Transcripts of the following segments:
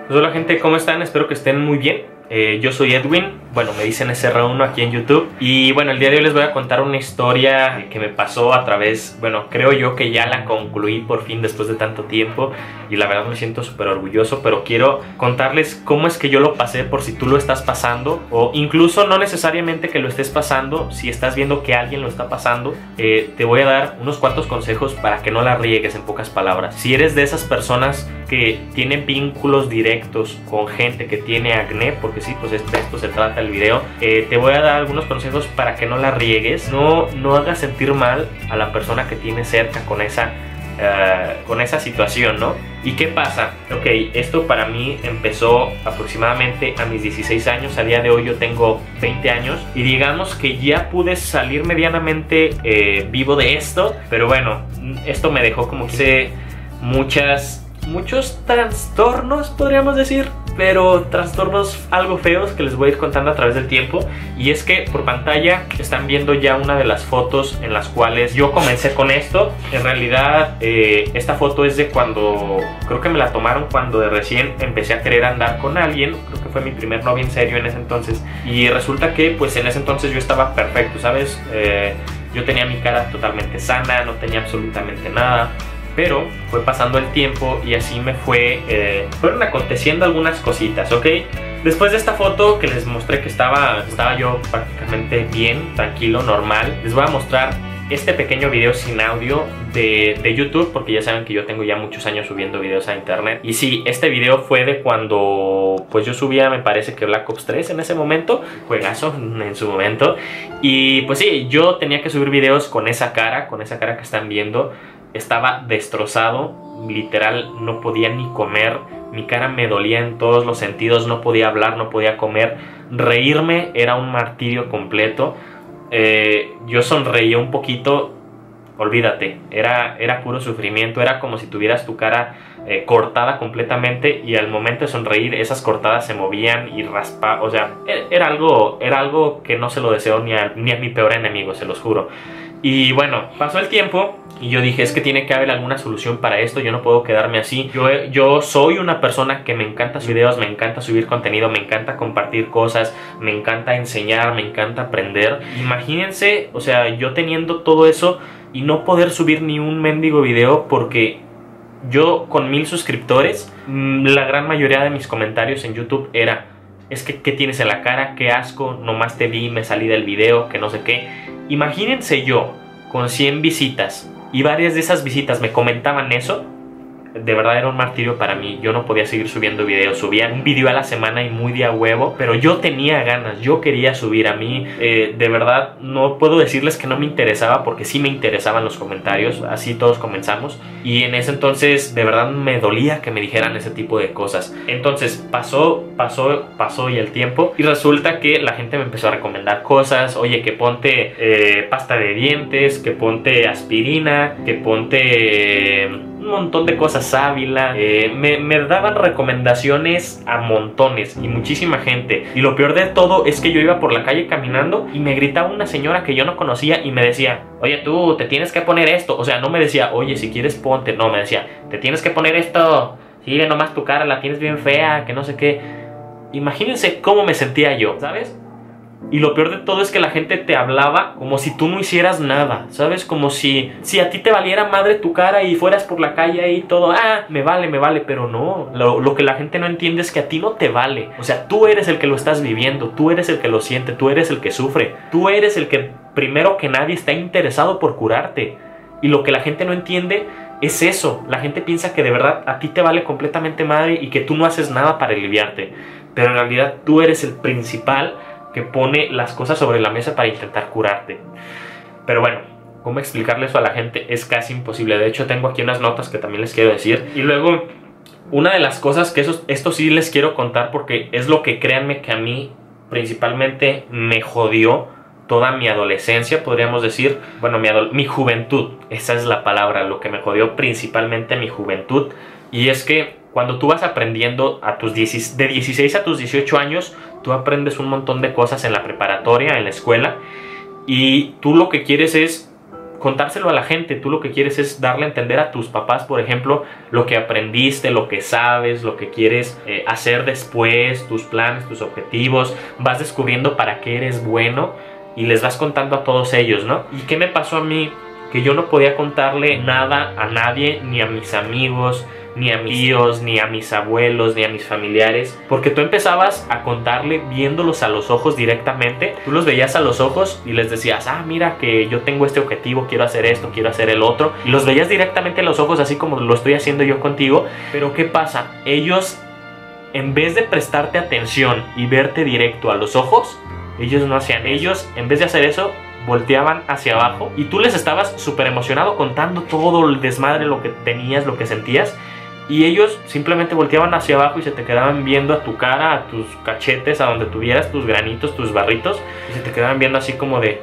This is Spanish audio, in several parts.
Pues hola gente, ¿cómo están? Espero que estén muy bien. Yo soy Edwin, bueno, me dicen SR1 aquí en YouTube. Y bueno, el día de hoy les voy a contar una historia que me pasó a través, bueno, creo yo que ya la concluí por fin después de tanto tiempo. Y la verdad me siento súper orgulloso, pero quiero contarles cómo es que yo lo pasé por si tú lo estás pasando. O incluso no necesariamente que lo estés pasando, si estás viendo que alguien lo está pasando. Te voy a dar unos cuantos consejos para que no la riegues, en pocas palabras. Si eres de esas personas que tienen vínculos directos con gente que tiene acné, porque sí, pues de esto se trata el video, te voy a dar algunos consejos para que no la riegues, no hagas sentir mal a la persona que tienes cerca con esa situación, ¿no? ¿Y qué pasa? Ok, esto para mí empezó aproximadamente a mis 16 años, a día de hoy yo tengo 20 años y digamos que ya pude salir medianamente vivo de esto, pero bueno, esto me dejó como que muchos trastornos, podríamos decir, pero trastornos algo feos que les voy a ir contando a través del tiempo. Y es que por pantalla están viendo ya una de las fotos en las cuales yo comencé con esto. En realidad esta foto es de cuando, creo que me la tomaron cuando de recién empecé a querer andar con alguien. Creo que fue mi primer novio en serio en ese entonces. Y resulta que pues en ese entonces yo estaba perfecto, ¿sabes? Yo tenía mi cara totalmente sana, no tenía absolutamente nada. Pero fue pasando el tiempo y así me fueron aconteciendo algunas cositas, ¿ok? Después de esta foto que les mostré que estaba yo prácticamente bien, tranquilo, normal, les voy a mostrar este pequeño video sin audio de YouTube, porque ya saben que yo tengo ya muchos años subiendo videos a internet. Y sí, este video fue de cuando pues yo subía, me parece que Black Ops 3 en ese momento, juegazo en su momento. Y pues sí, yo tenía que subir videos con esa cara que están viendo. Estaba destrozado, literal no podía ni comer, mi cara me dolía en todos los sentidos, no podía hablar, no podía comer, reírme era un martirio completo. Yo sonreía un poquito, olvídate, era puro sufrimiento, era como si tuvieras tu cara cortada completamente y al momento de sonreír esas cortadas se movían y raspaban, o sea, era algo que no se lo deseo ni a mi peor enemigo, se los juro. Y bueno, pasó el tiempo y yo dije, es que tiene que haber alguna solución para esto, yo no puedo quedarme así. Yo soy una persona que me encanta subir videos, me encanta subir contenido, me encanta compartir cosas, me encanta enseñar, me encanta aprender. Imagínense, o sea, yo teniendo todo eso y no poder subir ni un mendigo video porque yo con 1000 suscriptores, la gran mayoría de mis comentarios en YouTube era: es que ¿qué tienes en la cara? Qué asco, nomás te vi, me salí del video, que no sé qué. Imagínense yo con 100 visitas y varias de esas visitas me comentaban eso. De verdad era un martirio para mí, yo no podía seguir subiendo videos, subía un video a la semana y muy de a huevo, pero yo tenía ganas, yo quería subir. A mí de verdad no puedo decirles que no me interesaba, porque sí me interesaban los comentarios, así todos comenzamos, y en ese entonces de verdad me dolía que me dijeran ese tipo de cosas. Entonces pasó y el tiempo, y resulta que la gente me empezó a recomendar cosas. Oye, que ponte pasta de dientes, que ponte aspirina, que ponte un montón de cosas, Ávila. Me daban recomendaciones a montones y muchísima gente. Y lo peor de todo es que yo iba por la calle caminando y me gritaba una señora que yo no conocía y me decía: oye, tú te tienes que poner esto. O sea, no me decía, oye, si quieres ponte, no, me decía, te tienes que poner esto, sí, nomás tu cara la tienes bien fea, que no sé qué. Imagínense cómo me sentía yo, ¿sabes? Y lo peor de todo es que la gente te hablaba como si tú no hicieras nada, ¿sabes? Como si a ti te valiera madre tu cara y fueras por la calle y todo, me vale, pero no. Lo que la gente no entiende es que a ti no te vale. O sea, tú eres el que lo estás viviendo, tú eres el que lo siente, tú eres el que sufre, tú eres el que primero que nadie está interesado por curarte. Y lo que la gente no entiende es eso. La gente piensa que de verdad a ti te vale completamente madre y que tú no haces nada para aliviarte. Pero en realidad tú eres el principal que pone las cosas sobre la mesa para intentar curarte. Pero bueno, ¿cómo explicarle eso a la gente? Es casi imposible. De hecho, tengo aquí unas notas que también les quiero decir. Y luego, una de las cosas que esto sí les quiero contar, porque es lo que, créanme, que a mí principalmente me jodió toda mi adolescencia, podríamos decir. Bueno, mi juventud, esa es la palabra, lo que me jodió principalmente mi juventud. Y es que cuando tú vas aprendiendo de 16 a tus 18 años, tú aprendes un montón de cosas en la preparatoria, en la escuela, y tú lo que quieres es contárselo a la gente. Tú lo que quieres es darle a entender a tus papás, por ejemplo, lo que aprendiste, lo que sabes, lo que quieres hacer después, tus planes, tus objetivos. Vas descubriendo para qué eres bueno y les vas contando a todos ellos, ¿no? ¿Y qué me pasó a mí? Que yo no podía contarle nada a nadie, ni a mis amigos, ni a mis tíos, ni a mis abuelos, ni a mis familiares, porque tú empezabas a contarle viéndolos a los ojos directamente. Tú los veías a los ojos y les decías, ah, mira que yo tengo este objetivo, quiero hacer esto, quiero hacer el otro, y los veías directamente a los ojos, así como lo estoy haciendo yo contigo. Pero ¿qué pasa? Ellos, en vez de prestarte atención y verte directo a los ojos, ellos no hacían. Ellos, en vez de hacer eso, volteaban hacia abajo y tú les estabas súper emocionado contando todo el desmadre, lo que tenías, lo que sentías, y ellos simplemente volteaban hacia abajo y se te quedaban viendo a tu cara, a tus cachetes, a donde tuvieras tus granitos, tus barritos, y se te quedaban viendo así como de...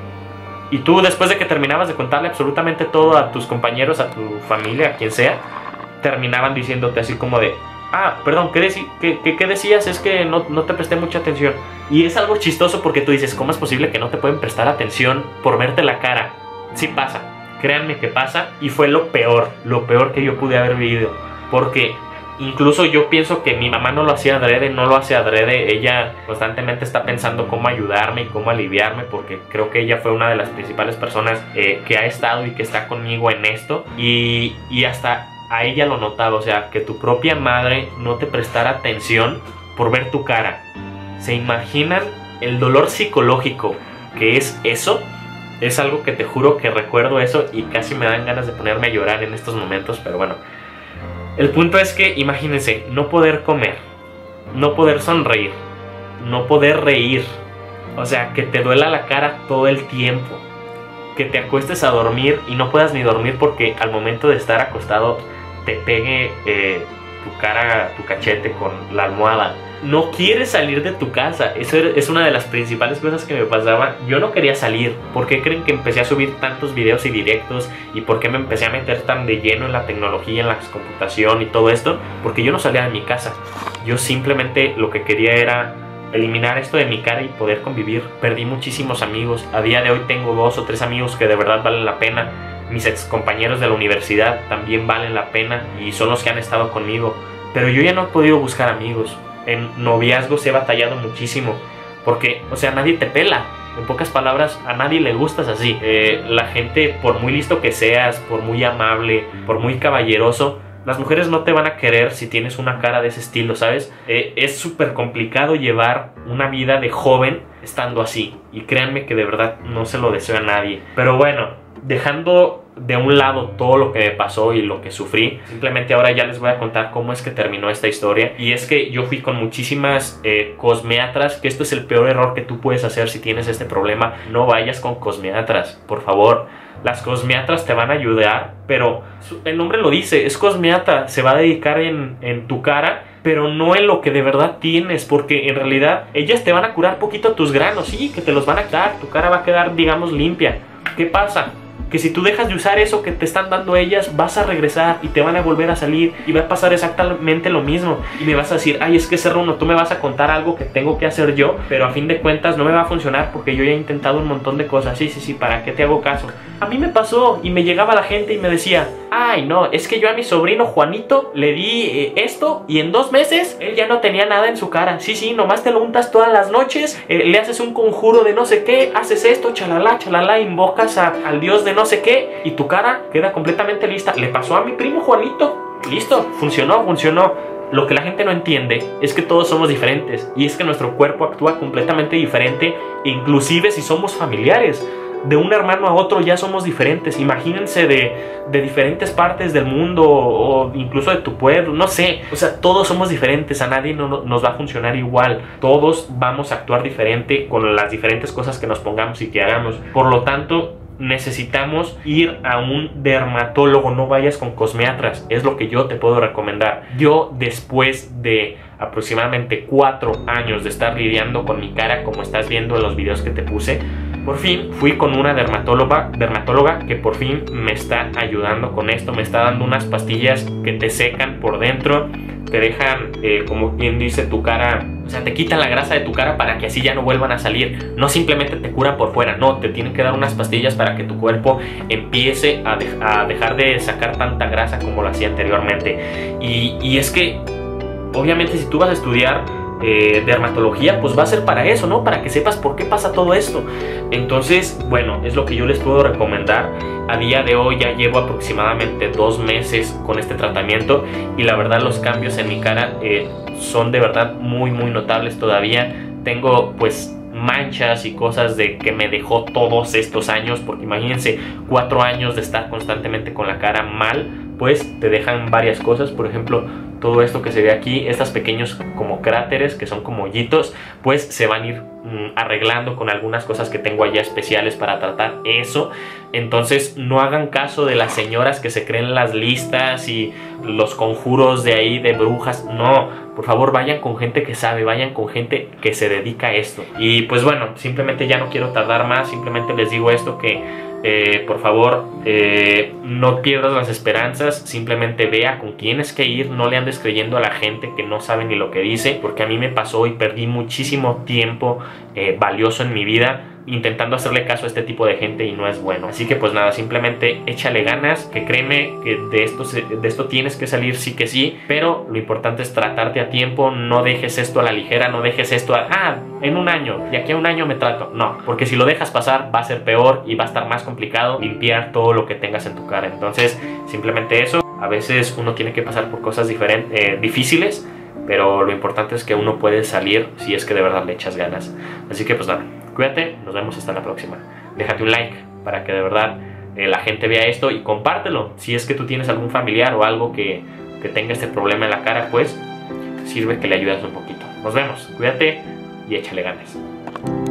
Y tú, después de que terminabas de contarle absolutamente todo a tus compañeros, a tu familia, a quien sea, terminaban diciéndote así como de... Ah, perdón, ¿qué decías? Es que no te presté mucha atención. Y es algo chistoso porque tú dices, ¿cómo es posible que no te pueden prestar atención por verte la cara? Sí pasa, créanme que pasa, y fue lo peor que yo pude haber vivido. Porque incluso yo pienso que mi mamá no lo hacía adrede, no lo hace adrede. Ella constantemente está pensando cómo ayudarme y cómo aliviarme, porque creo que ella fue una de las principales personas que ha estado y que está conmigo en esto. Y hasta a ella lo notaba, o sea, que tu propia madre no te prestara atención por ver tu cara. ¿Se imaginan el dolor psicológico que es eso? Es algo que te juro que recuerdo eso y casi me dan ganas de ponerme a llorar en estos momentos, pero bueno. El punto es que, imagínense, no poder comer, no poder sonreír, no poder reír, o sea, que te duela la cara todo el tiempo, que te acuestes a dormir y no puedas ni dormir porque al momento de estar acostado te pegue tu cara, tu cachete con la almohada. No quieres salir de tu casa. Eso es una de las principales cosas que me pasaba. Yo no quería salir. ¿Por qué creen que empecé a subir tantos videos y directos? ¿Y por qué me empecé a meter tan de lleno en la tecnología, en la computación y todo esto? Porque yo no salía de mi casa. Yo simplemente lo que quería era eliminar esto de mi cara y poder convivir. Perdí muchísimos amigos. A día de hoy tengo 2 o 3 amigos que de verdad valen la pena. Mis ex compañeros de la universidad también valen la pena y son los que han estado conmigo. Pero yo ya no he podido buscar amigos. En noviazgos he batallado muchísimo porque, o sea, nadie te pela. En pocas palabras, a nadie le gustas así. La gente, por muy listo que seas, por muy amable, por muy caballeroso, las mujeres no te van a querer si tienes una cara de ese estilo, ¿sabes? Es súper complicado llevar una vida de joven estando así. Y créanme que de verdad no se lo deseo a nadie. Pero bueno, dejando de un lado todo lo que me pasó y lo que sufrí, simplemente ahora ya les voy a contar cómo es que terminó esta historia. Y es que yo fui con muchísimas cosmiatras, que esto es el peor error que tú puedes hacer si tienes este problema. No vayas con cosmiatras, por favor. Las cosmiatras te van a ayudar, pero el nombre lo dice, es cosmiatra, se va a dedicar en tu cara, pero no en lo que de verdad tienes, porque en realidad ellas te van a curar poquito tus granos, sí, que te los van a quitar, tu cara va a quedar, digamos, limpia. ¿Qué pasa? Que si tú dejas de usar eso que te están dando ellas, vas a regresar y te van a volver a salir y va a pasar exactamente lo mismo. Y me vas a decir, ay, es que Serruno, tú me vas a contar algo que tengo que hacer yo, pero a fin de cuentas no me va a funcionar porque yo ya he intentado un montón de cosas. Sí, ¿para qué te hago caso? A mí me pasó y me llegaba la gente y me decía, ay, no, es que yo a mi sobrino Juanito le di esto y en 2 meses él ya no tenía nada en su cara. Sí, nomás te lo untas todas las noches, le haces un conjuro de no sé qué, haces esto, chalala, invocas al dios de no sé qué y tu cara queda completamente lista. Le pasó a mi primo Juanito, listo, funcionó. Lo que la gente no entiende es que todos somos diferentes y es que nuestro cuerpo actúa completamente diferente, inclusive si somos familiares. De un hermano a otro ya somos diferentes. Imagínense de diferentes partes del mundo o incluso de tu pueblo, no sé. O sea, todos somos diferentes, a nadie nos va a funcionar igual. Todos vamos a actuar diferente con las diferentes cosas que nos pongamos y que hagamos. Por lo tanto, necesitamos ir a un dermatólogo. No vayas con cosmiatras, es lo que yo te puedo recomendar. Yo, después de aproximadamente 4 años de estar lidiando con mi cara, como estás viendo en los videos que te puse, por fin fui con una dermatóloga que por fin me está ayudando con esto. Me está dando unas pastillas que te secan por dentro, te dejan, como quien dice, tu cara O sea, te quitan la grasa de tu cara para que así ya no vuelvan a salir. No simplemente te curan por fuera, no, te tienen que dar unas pastillas para que tu cuerpo empiece a dejar de sacar tanta grasa como lo hacía anteriormente. Y es que, obviamente, si tú vas a estudiar dermatología, pues va a ser para eso, ¿no? Para que sepas por qué pasa todo esto. Entonces, bueno, es lo que yo les puedo recomendar. A día de hoy ya llevo aproximadamente 2 meses con este tratamiento y la verdad los cambios en mi cara son de verdad muy notables todavía. Tengo pues manchas y cosas de que me dejó todos estos años, porque imagínense 4 años de estar constantemente con la cara mal, pues te dejan varias cosas. Por ejemplo, todo esto que se ve aquí, estos pequeños como cráteres que son como hoyitos, pues se van a ir arreglando con algunas cosas que tengo allá especiales para tratar eso. Entonces no hagan caso de las señoras que se creen las listas y los conjuros de ahí de brujas. No, por favor vayan con gente que sabe, vayan con gente que se dedica a esto. Y pues bueno, simplemente ya no quiero tardar más, simplemente les digo esto, que por favor no pierdas las esperanzas, simplemente vea con quién es que ir, no le andes creyendo a la gente que no sabe ni lo que dice, porque a mí me pasó y perdí muchísimo tiempo valioso en mi vida intentando hacerle caso a este tipo de gente y no es bueno. Así que pues nada, simplemente échale ganas, que créeme que de esto tienes que salir sí que sí, pero lo importante es tratarte a tiempo, no dejes esto a la ligera, no dejes esto en un año, de aquí a un año me trato, no, porque si lo dejas pasar va a ser peor y va a estar más complicado limpiar todo lo que tengas en tu cara. Entonces simplemente eso, a veces uno tiene que pasar por cosas difíciles, pero lo importante es que uno puede salir si es que de verdad le echas ganas. Así que pues nada, cuídate, nos vemos hasta la próxima. Déjate un like para que de verdad la gente vea esto y compártelo. Si es que tú tienes algún familiar o algo que tenga este problema en la cara, pues sirve que le ayudas un poquito. Nos vemos, cuídate y échale ganas.